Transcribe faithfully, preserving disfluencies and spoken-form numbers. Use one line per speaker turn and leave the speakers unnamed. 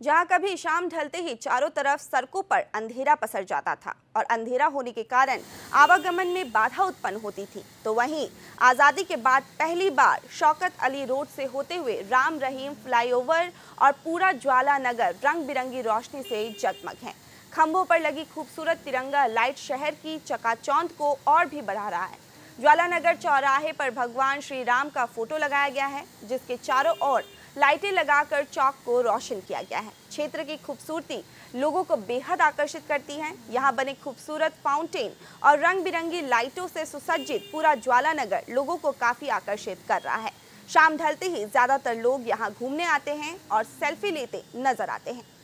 जहां कभी शाम ढलते ही चारों तरफ सड़कों पर अंधेरा पसर जाता था और अंधेरा होने के कारण आवागमन में बाधा उत्पन्न होती थी, तो वहीं आज़ादी के बाद पहली बार शौकत अली रोड से होते हुए राम रहीम फ्लाईओवर और पूरा ज्वाला नगर रंग बिरंगी रोशनी से जगमग है। खंभों पर लगी खूबसूरत तिरंगा लाइट शहर की चकाचौंध को और भी बढ़ा रहा है। ज्वाला नगर चौराहे पर भगवान श्री राम का फोटो लगाया गया है, जिसके चारों ओर लाइटें लगाकर चौक को रोशन किया गया है। क्षेत्र की खूबसूरती लोगों को बेहद आकर्षित करती है। यहाँ बने खूबसूरत फाउंटेन और रंग बिरंगी लाइटों से सुसज्जित पूरा ज्वाला नगर लोगों को काफी आकर्षित कर रहा है। शाम ढलते ही ज्यादातर लोग यहाँ घूमने आते हैं और सेल्फी लेते नजर आते हैं।